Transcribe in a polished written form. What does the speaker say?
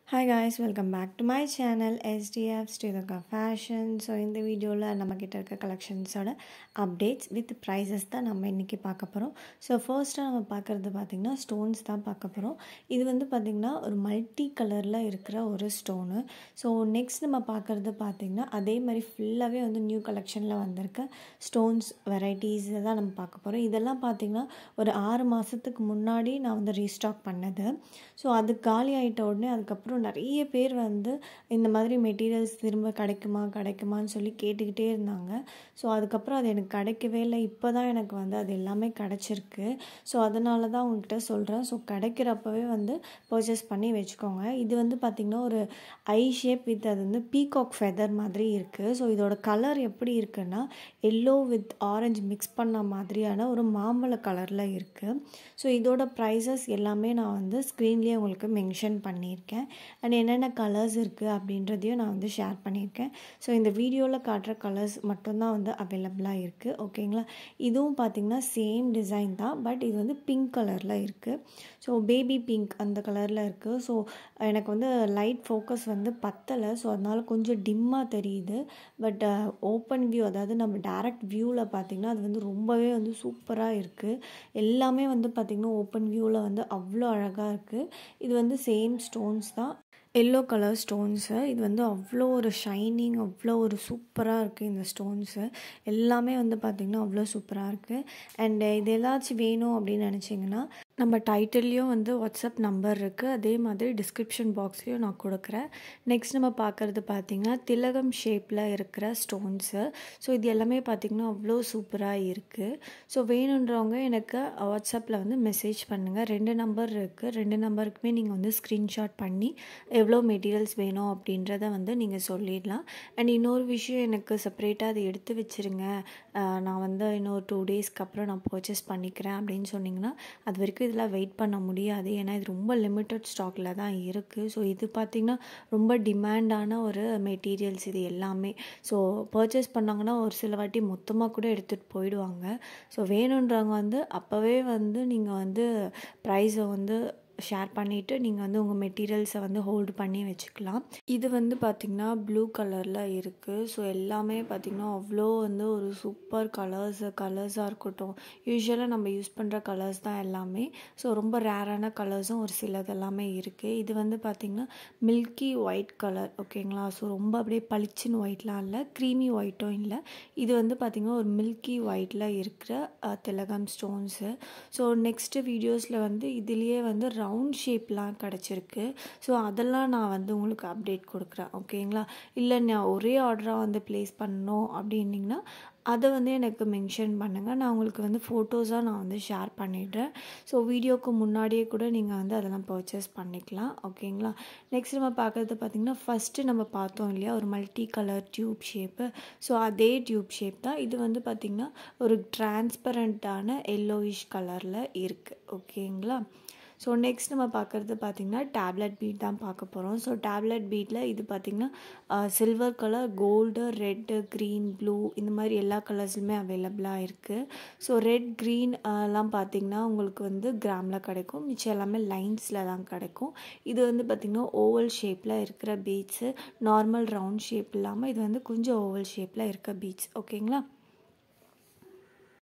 Hi guys, welcome back to my channel SDF sridurgafashion. So in the video la namakita irukka collections oda updates with prices da நம்ம இன்னைக்கு பார்க்க போறோம். So first நம்ம பார்க்கிறது பாத்தீங்கன்னா stones தான் பார்க்க போறோம். இது வந்து பாத்தீங்கன்னா ஒரு மல்டி கலர்ல இருக்கிற ஒரு ஸ்டோன். So next நம்ம பார்க்கிறது பாத்தீங்கன்னா அதே மாதிரி ஃபுல்லாவே வந்து நியூ கலெக்ஷன்ல வந்திருக்க stones varieties தான் நம்ம பார்க்க போறோம். இதெல்லாம் பாத்தீங்கன்னா ஒரு 6 மாசத்துக்கு முன்னாடி நான் வந்து ரீஸ்டாக் பண்ணது. So அது காலி ஆயிட்ட உடனே அதுக்கு அப்புறம் நிறைய பேர் வந்து இந்த மாதிரி மெட்டீரியல்ஸ் திரும்ப கிடைக்குமான்னு சொல்லி கேட்டுக்கிட்டே இருந்தாங்க. ஸோ அதுக்கப்புறம் அது எனக்கு கிடைக்கவே இல்லை. இப்போ தான் எனக்கு வந்து அது எல்லாமே கிடச்சிருக்கு. ஸோ அதனால தான் உங்ககிட்ட சொல்கிறேன். ஸோ கிடைக்கிறப்பவே வந்து பர்ச்சேஸ் பண்ணி வச்சுக்கோங்க. இது வந்து பார்த்திங்கன்னா ஒரு ஐ ஷேப் வித் அது வந்து பீகாக் ஃபெதர் மாதிரி இருக்குது. ஸோ இதோட கலர் எப்படி இருக்குன்னா எல்லோ வித் ஆரஞ்சு மிக்ஸ் பண்ண மாதிரியான ஒரு மாம்பழ கலரில் இருக்குது. ஸோ இதோட ப்ரைஸஸ் எல்லாமே நான் வந்து ஸ்க்ரீன்லேயே உங்களுக்கு மென்ஷன் பண்ணியிருக்கேன். அண்ட் என்னென்ன கலர்ஸ் இருக்குது அப்படின்றதையும் நான் வந்து ஷேர் பண்ணியிருக்கேன். ஸோ இந்த வீடியோவில் காட்டுற கலர்ஸ் மட்டும்தான் வந்து அவைலபிளாக இருக்குது. ஓகேங்களா? இதுவும் பார்த்திங்கன்னா சேம் டிசைன் தான், பட் இது வந்து பிங்க் கலரில் இருக்குது. ஸோ பேபி பிங்க் அந்த கலரில் இருக்குது. ஸோ எனக்கு வந்து லைட் ஃபோக்கஸ் வந்து பத்தலை. ஸோ அதனால் கொஞ்சம் டிம்மாக தெரியுது. பட் ஓப்பன் வியூ, அதாவது நம்ம டைரக்ட் வியூவில் பார்த்திங்கன்னா அது வந்து ரொம்பவே வந்து சூப்பராக இருக்குது. எல்லாமே வந்து பார்த்திங்கன்னா ஓப்பன் வியூவில் வந்து அவ்வளோ அழகாக இருக்குது. இது வந்து சேம் ஸ்டோன்ஸ் தான், எல்லோ கலர் ஸ்டோன்ஸு. இது வந்து அவ்வளோ ஒரு ஷைனிங், அவ்வளோ ஒரு சூப்பராக இருக்குது. இந்த ஸ்டோன்ஸு எல்லாமே வந்து பார்த்திங்கன்னா அவ்வளோ சூப்பராக இருக்குது. அண்டு இது ஏதாச்சும் வேணும் அப்படின்னு நினச்சிங்கன்னா நம்ம டைட்டில்லையும் வந்து வாட்ஸ்அப் நம்பர் இருக்குது. அதே மாதிரி டிஸ்கிரிப்ஷன் பாக்ஸ்லேயும் நான் கொடுக்குறேன். நெக்ஸ்ட் நம்ம பார்க்குறது பார்த்திங்கன்னா திலகம் ஷேப்பில் இருக்கிற ஸ்டோன்ஸு. ஸோ இது எல்லாமே பார்த்திங்கன்னா அவ்வளோ சூப்பராக இருக்குது. ஸோ வேணுன்றவங்க எனக்கு வாட்ஸ்அப்பில் வந்து மெசேஜ் பண்ணுங்கள். 2 நம்பர் இருக்குது. 2 நம்பருக்குமே நீங்கள் வந்து ஸ்க்ரீன்ஷாட் பண்ணி எவ்வளோ மெட்டீரியல்ஸ் வேணும் அப்படின்றத வந்து நீங்கள் சொல்லிடலாம். அண்ட் இன்னொரு விஷயம், எனக்கு செப்பரேட்டாக அதை எடுத்து வச்சுருங்க, நான் வந்து இன்னொரு 2 டேஸ்க்கு அப்புறம் நான் பர்ச்சேஸ் பண்ணிக்கிறேன் அப்படின்னு சொன்னிங்கன்னா அது வரைக்கும் இதெல்லாம் வெயிட் பண்ண முடியாது. ஏன்னா இது ரொம்ப லிமிட்டட் ஸ்டாக்கில் தான் இருக்குது. ஸோ இது பார்த்திங்கன்னா ரொம்ப டிமாண்டான ஒரு மெட்டீரியல்ஸ் இது எல்லாமே. ஸோ பர்ச்சேஸ் பண்ணாங்கன்னா ஒரு சில வாட்டி மொத்தமாக கூட எடுத்துகிட்டு போயிடுவாங்க. ஸோ வேணுன்றவங்க வந்து அப்போவே வந்து நீங்கள் வந்து ப்ரைஸை வந்து ஷேர் பண்ணிவிட்டு நீங்கள் வந்து உங்கள் மெட்டீரியல்ஸை வந்து ஹோல்டு பண்ணி வச்சுக்கலாம். இது வந்து பார்த்திங்கன்னா ப்ளூ கலரில் இருக்குது. ஸோ எல்லாமே பார்த்திங்கன்னா அவ்வளோ வந்து ஒரு சூப்பர் கலர்ஸாக இருக்கட்டும். யூஸ்வலாக நம்ம யூஸ் பண்ணுற கலர்ஸ் தான் எல்லாமே. ஸோ ரொம்ப ரேரான கலர்ஸும் ஒரு சிலது எல்லாமே இருக்குது. இது வந்து பார்த்திங்கன்னா மில்கி ஒயிட் கலர். ஓகேங்களா? ஸோ ரொம்ப அப்படியே பளிச்சுன்னு ஒயிட்லாம் இல்லை, க்ரீமி ஒயிட்டும் இல்லை. இது வந்து பார்த்திங்கன்னா ஒரு மில்கி ஒயிட்டில் இருக்கிற திலகம் ஸ்டோன்ஸு. ஸோ நெக்ஸ்ட்டு வீடியோஸில் வந்து இதுலேயே வந்து ரவுண்ட் ஷேப்லாம் கிடச்சிருக்கு. ஸோ அதெல்லாம் நான் வந்து உங்களுக்கு அப்டேட் கொடுக்குறேன். ஓகேங்களா? இல்லை நான் ஒரே ஆர்டராக வந்து ப்ளேஸ் பண்ணணும் அப்படின்னிங்கன்னா அதை வந்து எனக்கு மென்ஷன் பண்ணுங்கள். நான் உங்களுக்கு வந்து ஃபோட்டோஸாக நான் வந்து ஷேர் பண்ணிடுறேன். ஸோ வீடியோக்கு முன்னாடியே கூட நீங்கள் வந்து அதெல்லாம் பர்ச்சேஸ் பண்ணிக்கலாம். ஓகேங்களா? நெக்ஸ்ட் நம்ம பார்க்குறது பார்த்திங்கன்னா ஃபஸ்ட்டு நம்ம பார்த்தோம் இல்லையா ஒரு multi colour tube shape. So அதே டியூப் ஷேப் தான் இது வந்து பார்த்திங்கன்னா ஒரு டிரான்ஸ்பரண்ட்டான எல்லோயிஷ் கலரில் இருக்குது. ஓகேங்களா? ஸோ நெக்ஸ்ட் நம்ம பார்க்குறது பார்த்திங்கன்னா டேப்லெட் பீட் தான் பார்க்க போகிறோம். ஸோ டேப்லெட் பீட்டில் இது பார்த்திங்கன்னா silver colour, gold, red, green, blue இந்த மாதிரி எல்லா கலர்ஸுமே அவைலபிளாக இருக்குது. ஸோ ரெட், க்ரீன் எல்லாம் பார்த்திங்கன்னா உங்களுக்கு வந்து கிராமில் கிடைக்கும். மிச்சம் எல்லாமே லைன்ஸில் தான் கிடைக்கும். இது வந்து பார்த்திங்கன்னா ஓவல் ஷேப்பில் இருக்கிற பீட்ஸு, நார்மல் ரவுண்ட் ஷேப் இல்லாமல் இது வந்து கொஞ்சம் ஓவல் ஷேப்பில் இருக்க பீட்ஸ். ஓகேங்களா?